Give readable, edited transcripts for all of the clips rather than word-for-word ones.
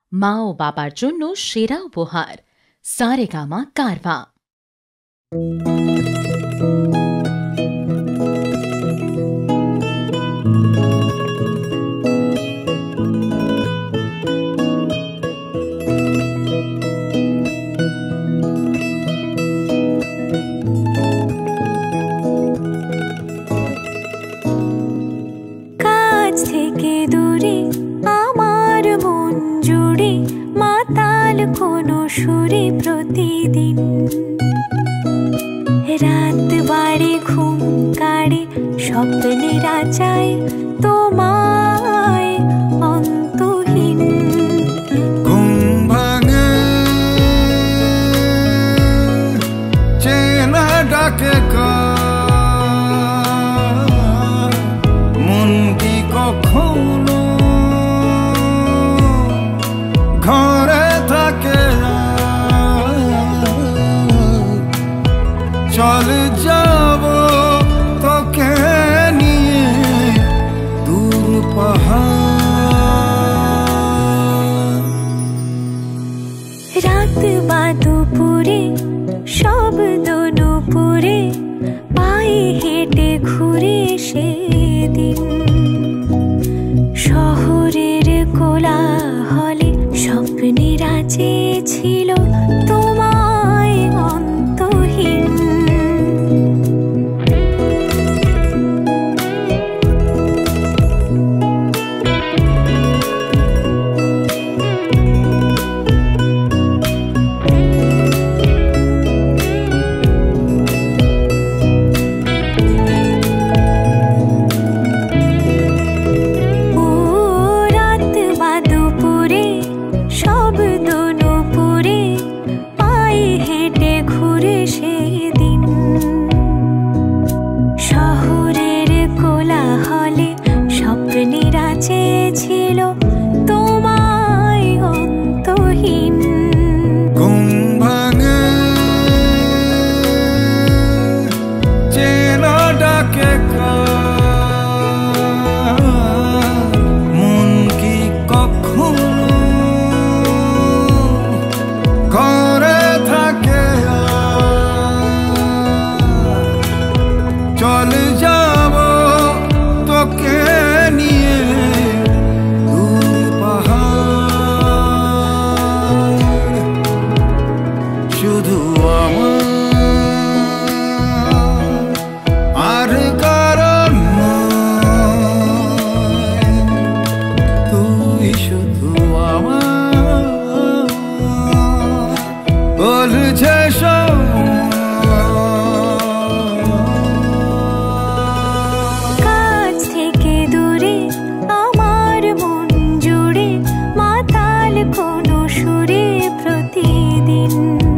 মা ও বাবার জন্য সেরা উপহার সারেগামা কারভা। কাছ থেকে দূরে আমার মন জুড়ে মাতাল কোনো সুরে প্রতিদিন। রাত বাড়ে ঘুম কাড়ে স্বপ্নের আচায় তোমায় অন্তহীন। ঘুম ভাঙে চেনা ডাকে মন কি কখনো ঘরে থাকে চলে যাব তোকে নিয়ে দূর পাহাড়। রাত বা দুপুরে শব্দ নুপুরে পায়ে হেঁটে ঘুরে সেদিন। শহরের কোলাহলে স্বপ্নের আঁচে ছিল তোমায় অন্তহীন। ছিল তোমায় অন্তহীন। ঘুম ভাঙে চেনা ডাকে মন কি কখনো ঘরে থাকে চলে যাব তোকে নিয়ে শুধু আর কারণ তুই শুধু আমার বলছে কাছ থেকে দূরে আমার মন জুড়ে মাতাল কোনো সুরে প্রতিদিন।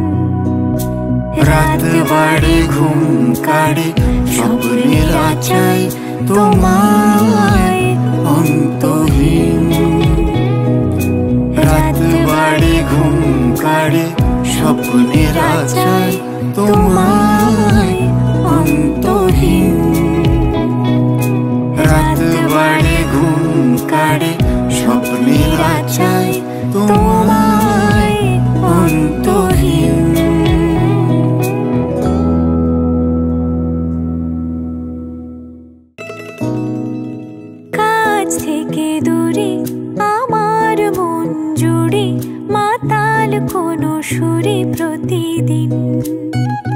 রাত বাড়ে ঘুম কাড়ে স্বপ্নের আচায় তোমায় অন্তহীন। রাত বাড়ে ঘুম কাড়ে স্বপ্নের আচায় তোমায় অন্তহীন। রাত বাড়ে ঘুম কাড়ে স্বপ্নের আচায় তোমায় অন্তহীন। থেকে দূরে আমার মন জুড়ে মাতাল কোনো সুরে প্রতিদিন।